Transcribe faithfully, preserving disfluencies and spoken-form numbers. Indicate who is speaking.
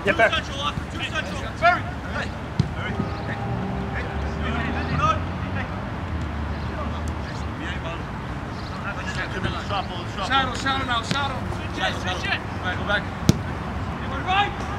Speaker 1: Get back.
Speaker 2: Two central, Arthur. Two central. Very. Hey. Very. Hey. Hey. Good. Shadow, shadow now, shadow. Switch it, switch it. Go back, go back. Right.